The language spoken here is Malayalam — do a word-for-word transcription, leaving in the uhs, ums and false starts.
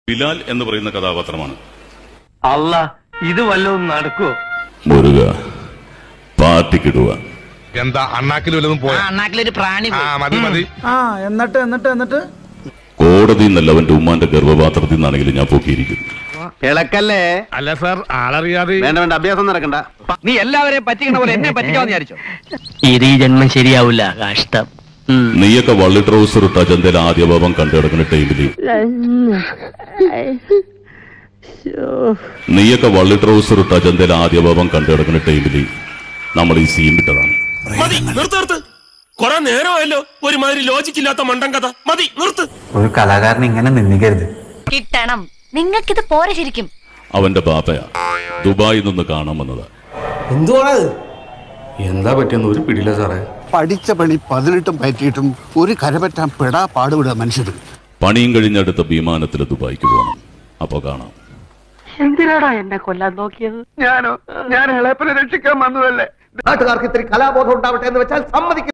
ബിലാൽ എന്ന് പറയുന്ന കഥാപാത്രമാണ്. അല്ല ഇത് വല്ലതും നടക്കുവോ? മുരുക പാർട്ടിക്കിടുക. എന്താ അണ്ണാക്കിൽ വല്ലതും പോയ അണ്ണാക്കിലൊരു പ്രാണി മതി മതി. ആ എന്നിട്ട് എന്നിട്ട് എന്നിട്ട് കോടതി എന്നല്ല അവന്റെ ഉമ്മാന്റെ ഗർഭപാത്രത്തിൽ നിന്നാണെങ്കിലും ഞാൻ പൊക്കിയിരിക്കും. ഇളക്കല്ലേ? അല്ല സാർ ആളറിയാതെ വേണ്ട വേണ്ട അഭ്യാസം നടക്കണ്ട. നീ എല്ലാവരെയും പറ്റിക്കണ പോലെ എന്നെ പറ്റിക്കാന്ന് വിചാരിച്ചോ? ഈ ജന്മം ശരിയാവില്ല. കഷ്ടം. നീയൊക്കെ വള്ളി ട്രൗസർ ഇട്ട അജന്തയിൽ ആദ്യ ഭാവം കണ്ടു കിടക്കുന്ന ടൈമില് നീയൊക്കെ വള്ളി ട്രൗസർ ഇട്ട അജന്തയിൽ ആദ്യ ഭാവം കണ്ടു കിടക്കുന്ന ടൈമില് നമ്മൾ ഈ സീൻ ഇട്ടതാണ്. മതി നിർത്ത്. കൊറേ നേരമായല്ലോ ഒരുമാതിരി ലോജിക്കില്ലാത്ത മണ്ടൻ കഥ. മതി നിർത്ത്. ഒരു കലാകാരൻ ഇങ്ങനെ നിന്ദിക്കരുത്. കിട്ടണം. നിങ്ങൾക്കിത് പോരെ ശരിക്കും. അവന്റെ ബാപ്പയാ ദുബായിൽ നിന്ന് കാണാൻ വന്നതാ. എന്തുവാണത്? എന്താ പറ്റിയെന്ന് ഒരു പിടിയില്ല സാറേ. പഠിച്ച പണി പതിനെട്ടും പറ്റിയിട്ടും ഒരു കരപറ്റാൻ പെടാ പാടുവിടുക മനുഷ്യർ. പണിയും കഴിഞ്ഞടുത്ത വിമാനത്തിൽ ദുബായിക്ക് പോകണം. അപ്പൊ കാണാം. എന്തിനാടാ എന്നെ കൊല്ലാൻ നോക്കിയത്? ഞാനോ ഞാൻ ഇളയപ്പനെ രക്ഷിക്കാൻ വന്നതല്ലേ. നാട്ടുകാർക്ക് ഇത്തിരി കലാബോധം ഉണ്ടാവട്ടെ എന്ന് വെച്ചാൽ സമ്മതിക്കും.